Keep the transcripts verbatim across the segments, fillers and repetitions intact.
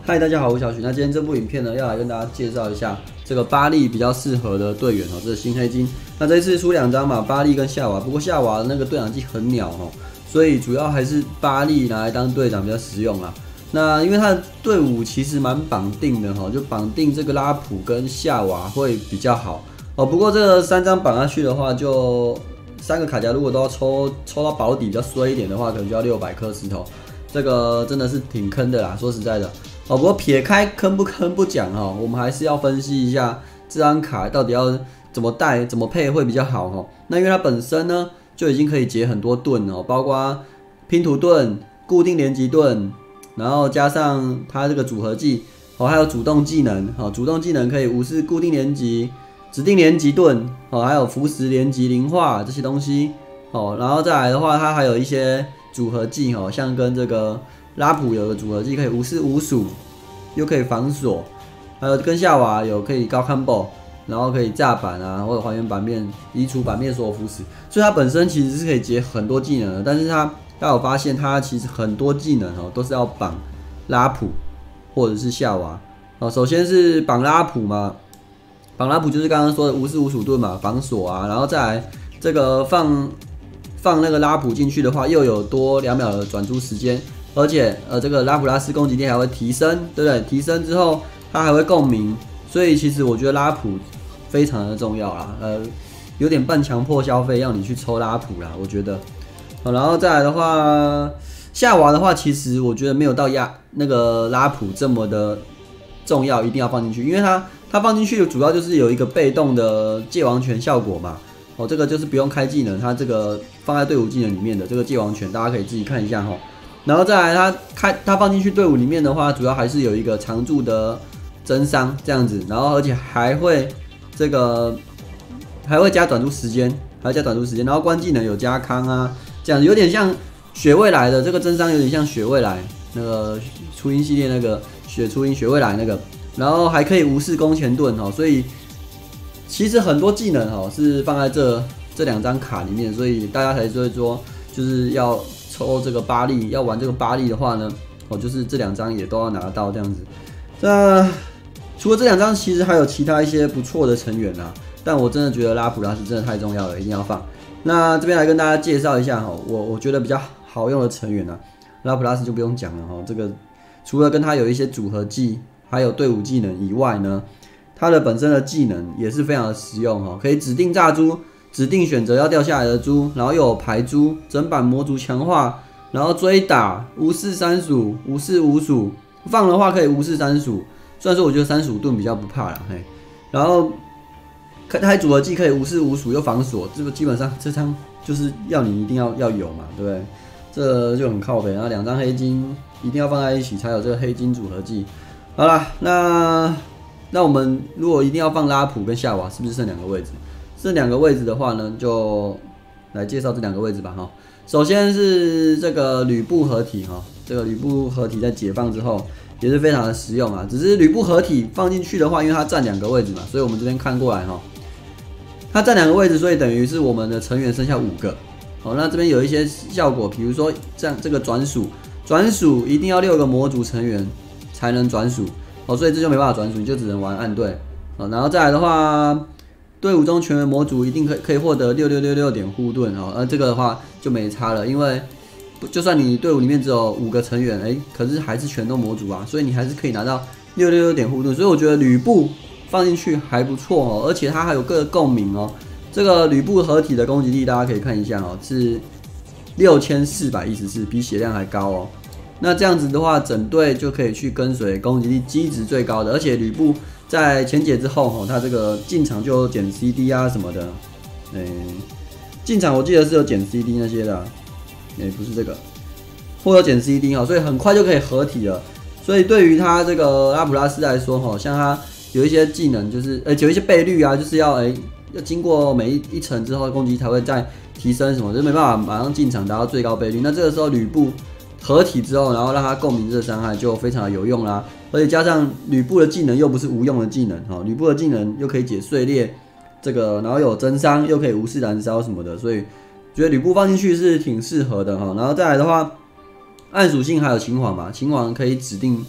嗨，大家好，我是小许。那今天这部影片呢，要来跟大家介绍一下这个巴利比较适合的队员哦，这是新黑金。那这一次出两张嘛，巴利跟夏娃。不过夏娃的那个对讲机很鸟哦，所以主要还是巴利拿来当队长比较实用啦。那因为他的队伍其实蛮绑定的哈，就绑定这个拉普跟夏娃会比较好哦。不过这个三张绑下去的话，就三个卡夹如果都要抽抽到保底比较衰一点的话，可能就要六百颗石头。这个真的是挺坑的啦，说实在的哦。不过撇开坑不坑不讲哈，我们还是要分析一下这张卡到底要怎么带、怎么配会比较好哈。那因为它本身呢就已经可以结很多盾哦，包括拼图盾、固定连击盾，然后加上它这个组合技哦，还有主动技能哦，主动技能可以无视固定连击、指定连击盾哦，还有符石连击、灵化这些东西哦。然后再来的话，它还有一些组合技哦，像跟这个拉普有个组合技可以无视无属，又可以防锁，还有跟夏娃有可以高 combo， 然后可以炸板啊，或者还原版面、移除版面所有符石，所以它本身其实是可以结很多技能的。但是它大家有发现，它其实很多技能哦都是要绑拉普或者是夏娃哦。首先是绑拉普嘛，绑拉普就是刚刚说的无视无属盾嘛，防锁啊，然后再来这个放。放那个拉普进去的话，又有多两秒的转租时间，而且呃，这个拉普拉斯攻击力还会提升，对不对？提升之后，它还会共鸣，所以其实我觉得拉普非常的重要啦，呃，有点半强迫消费，要你去抽拉普啦，我觉得。好，然后再来的话，夏娃的话，其实我觉得没有到亚那个拉普这么的重要，一定要放进去，因为它它放进去主要就是有一个被动的界王权效果嘛。哦，这个就是不用开技能，它这个放在队伍技能里面的这个界王权，大家可以自己看一下哈。然后再来它开它放进去队伍里面的话，主要还是有一个常驻的增伤这样子，然后而且还会这个还会加转租时间，还会加转租时间，然后关技能有加康啊，这样有点像雪未来的这个增伤，有点像雪未来那个初音系列那个雪初音雪未来那个，然后还可以无视攻前盾哦，所以。其实很多技能哦是放在这这两张卡里面，所以大家才会说就是要抽这个巴利，要玩这个巴利的话呢，哦就是这两张也都要拿到这样子。那除了这两张，其实还有其他一些不错的成员啊，但我真的觉得拉普拉斯真的太重要了，一定要放。那这边来跟大家介绍一下哈，我我觉得比较好用的成员啊，拉普拉斯就不用讲了哈，这个除了跟他有一些组合技，还有队伍技能以外呢。它的本身的技能也是非常的实用哈，可以指定炸珠，指定选择要掉下来的珠，然后又有排珠，整版魔族强化，然后追打，无视三属，无视五属，放的话可以无视三属，虽然说我觉得三属盾比较不怕啦，嘿，然后它组合技可以无视五属又防锁，这个基本上这张就是要你一定要要有嘛，对不对？这就很靠北，然后两张黑金一定要放在一起才有这个黑金组合技。好啦，那。那我们如果一定要放拉普跟夏娃，是不是剩两个位置？剩两个位置的话呢，就来介绍这两个位置吧哈。首先是这个吕布合体哈，这个吕布合体在解放之后也是非常的实用啊。只是吕布合体放进去的话，因为它占两个位置嘛，所以我们这边看过来哈，它占两个位置，所以等于是我们的成员剩下五个。好，那这边有一些效果，比如说这样这个转属，转属一定要六个魔族成员才能转属。哦，所以这就没办法转属，你就只能玩暗队。哦，然后再来的话，队伍中全员魔族一定可以可以获得六六六六点护盾哦，而这个的话就没差了，因为就算你队伍里面只有五个成员，哎，可是还是全都魔族啊，所以你还是可以拿到六六六点护盾。所以我觉得吕布放进去还不错哦，而且它还有个共鸣哦。这个吕布合体的攻击力大家可以看一下哦，是六千四百一十四，比血量还高哦。那这样子的话，整队就可以去跟随攻击力基值最高的，而且吕布在前解之后，吼，他这个进场就有减 C D 啊什么的，诶、欸，进场我记得是有减 C D 那些的、啊，诶、欸，不是这个，或有减 C D 哈，所以很快就可以合体了。所以对于他这个拉普拉斯来说，吼，像他有一些技能就是，呃、欸，有一些倍率啊，就是要诶、欸、要经过每一一层之后，攻击才会再提升什么，就没办法马上进场达到最高倍率。那这个时候吕布合体之后，然后让它共鸣这个伤害就非常的有用啦，而且加上吕布的技能又不是无用的技能哈，吕布的技能又可以解碎裂，这个然后有增伤，又可以无视燃烧什么的，所以觉得吕布放进去是挺适合的哈。然后再来的话，暗属性还有秦皇嘛，秦皇可以指定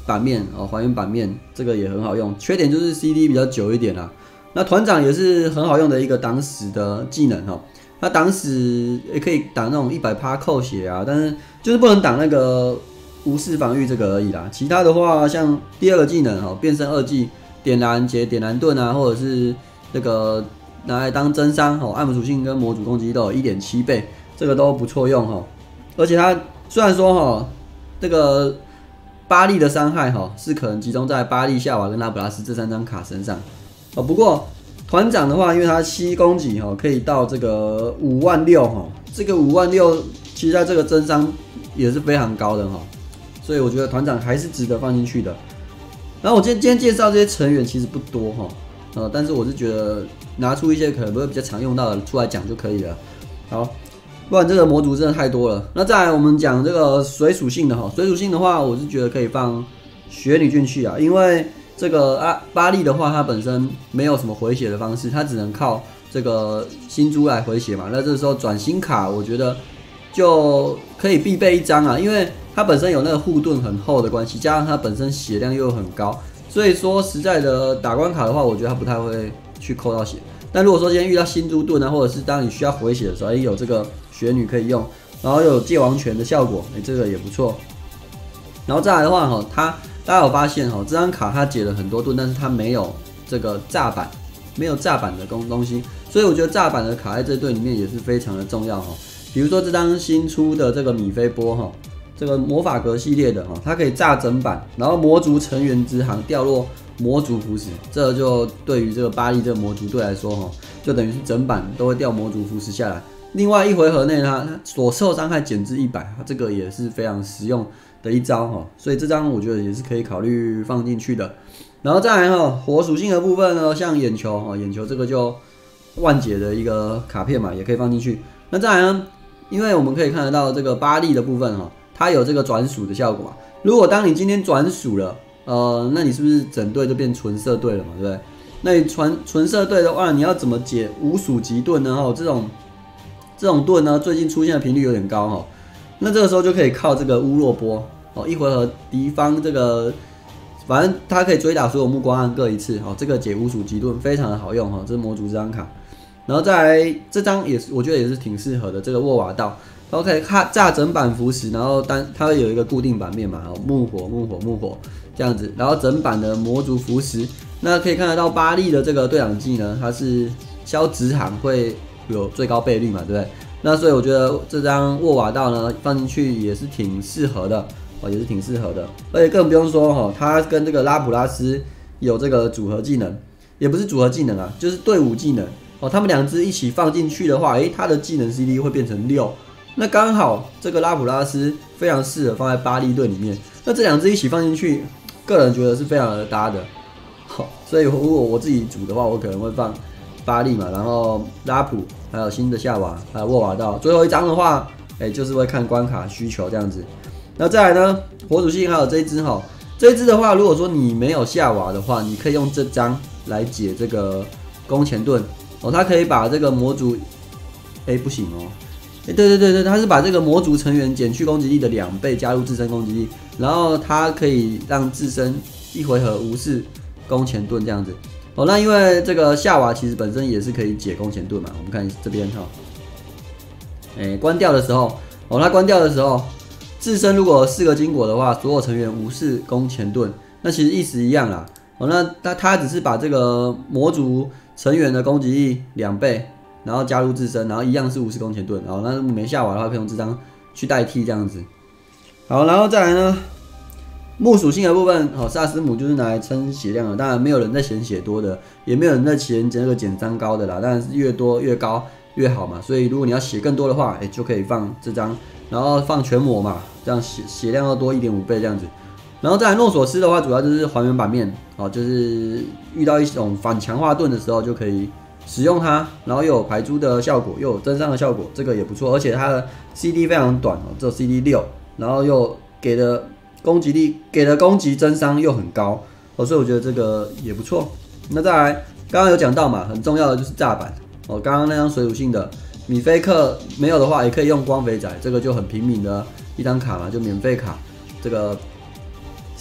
版面哦，还原版面这个也很好用，缺点就是 C D 比较久一点啦。那团长也是很好用的一个挡死的技能哦，那挡死也可以挡那种 百分之百 扣血啊，但是就是不能挡那个无视防御这个而已啦。其他的话，像第二个技能哦，变身二技点燃结点燃盾啊，或者是这个拿来当真伤哦，暗符属性跟模组攻击都有 一点七 倍，这个都不错用哦。而且它虽然说哈，这个巴利的伤害哈是可能集中在巴利、夏娃跟拉普拉斯这三张卡身上哦。不过团长的话，因为它七攻击哈可以到这个五万六哈，这个五万六其实在这个真伤也是非常高的哈，所以我觉得团长还是值得放进去的。然后我今天今天介绍这些成员其实不多哈，呃，但是我是觉得拿出一些可能不会比较常用到的出来讲就可以了。好。不然这个模组真的太多了。那再来我们讲这个水属性的哈，水属性的话，我是觉得可以放雪女进去啊，因为这个啊巴利的话，它本身没有什么回血的方式，它只能靠这个星珠来回血嘛。那这时候转新卡，我觉得就可以必备一张啊，因为它本身有那个护盾很厚的关系，加上它本身血量又很高，所以说实在的打关卡的话，我觉得它不太会去扣到血。但如果说今天遇到星珠盾啊，或者是当你需要回血的时候，也有这个雪女可以用，然后又有界王权的效果，哎、欸，这个也不错。然后再来的话，哈，它大家有发现哈，这张卡它解了很多盾，但是它没有这个炸板，没有炸板的东东西，所以我觉得炸板的卡在这队里面也是非常的重要哈。比如说这张新出的这个米菲波哈，这个魔法格系列的哈，它可以炸整板，然后魔族成员之行掉落魔族符石，这就对于这个巴利这个魔族队来说哈，就等于是整板都会掉魔族符石下来。另外一回合内它所受伤害减至一百，这个也是非常实用的一招哈，所以这张我觉得也是可以考虑放进去的。然后再来哈，火属性的部分呢，像眼球哈，眼球这个就万解的一个卡片嘛，也可以放进去。那再来呢，因为我们可以看得到这个巴利的部分哈，它有这个转属的效果嘛。如果当你今天转属了，呃，那你是不是整队就变纯色队了嘛，对不对？那你纯纯色队的话，你要怎么解无属级盾呢？哈，这种这种盾呢，最近出现的频率有点高哈。那这个时候就可以靠这个乌洛波哦，一回合敌方这个，反正它可以追打所有目光暗各一次哦，这个解无属级盾非常的好用哈，这是魔族这张卡。然后再来这张也是，我觉得也是挺适合的，这个沃瓦道。OK， 它炸整板符石，然后单它会有一个固定版面嘛，木火木火木火这样子，然后整版的魔族符石，那可以看得到巴利的这个对讲技呢，它是消直航会有最高倍率嘛，对不对？那所以我觉得这张沃瓦道呢放进去也是挺适合的哦，也是挺适合的，而且更不用说哈，它跟这个拉普拉斯有这个组合技能，也不是组合技能啊，就是队伍技能哦，他们两只一起放进去的话，诶，它的技能 C D 会变成六。那刚好这个拉普拉斯非常适合放在巴利队里面，那这两只一起放进去，个人觉得是非常的搭的。好，所以如果我自己组的话，我可能会放巴利嘛，然后拉普，还有新的夏娃，还有沃瓦道。最后一张的话，哎、欸，就是会看关卡需求这样子。那再来呢，火属性还有这一只哈，这一只的话，如果说你没有夏娃的话，你可以用这张来解这个弓前盾哦，它可以把这个魔族，哎、欸，不行哦。欸、对对对对，它是把这个魔族成员减去攻击力的两倍，加入自身攻击力，然后它可以让自身一回合无视弓前盾这样子。哦，那因为这个夏娃其实本身也是可以解弓前盾嘛，我们看这边哈，哎、欸，关掉的时候，哦，它关掉的时候，自身如果有四个金果的话，所有成员无视弓前盾，那其实意思一样啦。哦，那它它只是把这个魔族成员的攻击力两倍。然后加入自身，然后一样是无视弓前盾，然后那没下瓦的话，可以用这张去代替这样子。好，然后再来呢，木属性的部分，好、哦，萨斯姆就是拿来撑血量的，当然没有人在嫌血多的，也没有人在嫌这个减伤高的啦，当然是越多越高越好嘛。所以如果你要血更多的话，哎，就可以放这张，然后放全魔嘛，这样血血量要多 一点五 倍这样子。然后再来诺索斯的话，主要就是还原版面，哦，就是遇到一种反强化盾的时候就可以使用它，然后又有排珠的效果，又有增伤的效果，这个也不错。而且它的 C D 非常短哦，只有 C D 六，然后又给的攻击力、给的攻击增伤又很高哦，所以我觉得这个也不错。那再来，刚刚有讲到嘛，很重要的就是炸板哦。刚刚那张水属性的米菲克没有的话，也可以用光肥仔，这个就很平民的一张卡嘛，就免费卡，这个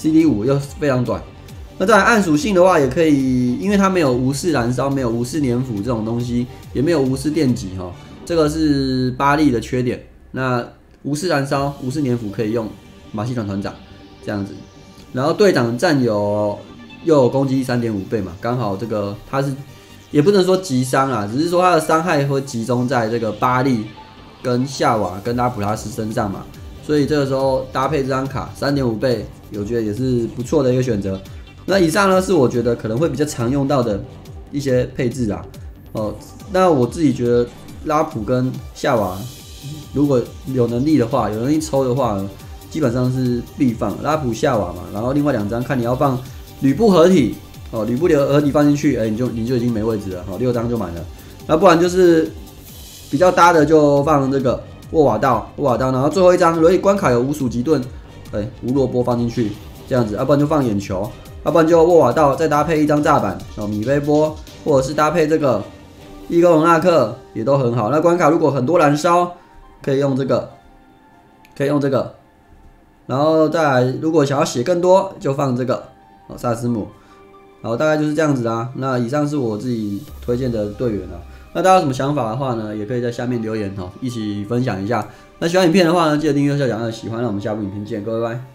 C D 五又非常短。那再来暗属性的话，也可以，因为它没有无视燃烧，没有无视粘附这种东西，也没有无视电击哈，这个是巴利的缺点。那无视燃烧、无视粘附可以用马戏团团长这样子，然后队长占有又有攻击力 三点五 倍嘛，刚好这个他是也不能说击伤啊，只是说他的伤害会集中在这个巴利跟夏瓦跟拉普拉斯身上嘛，所以这个时候搭配这张卡 三点五 倍，我觉得也是不错的一个选择。那以上呢是我觉得可能会比较常用到的一些配置啊，哦，那我自己觉得拉普跟夏瓦如果有能力的话，有能力抽的话，基本上是必放拉普夏瓦嘛，然后另外两张看你要放吕布合体哦，吕布的合体放进去，哎、欸，你就你就已经没位置了，好，六张就满了。那不然就是比较搭的就放这个沃瓦道，沃瓦道，然后最后一张如果关卡有无鼠吉顿，哎、欸，无萝卜放进去这样子，要不然就放眼球。要不然就沃瓦道再搭配一张炸板哦，米菲波，或者是搭配这个伊戈隆纳克也都很好。那关卡如果很多燃烧，可以用这个，可以用这个。然后再来，如果想要血更多，就放这个哦，萨斯姆。然后大概就是这样子啦。那以上是我自己推荐的队员啦。那大家有什么想法的话呢，也可以在下面留言哦，一起分享一下。那喜欢影片的话呢，记得订阅、小奖，喜欢，那我们下部影片见，各位拜拜。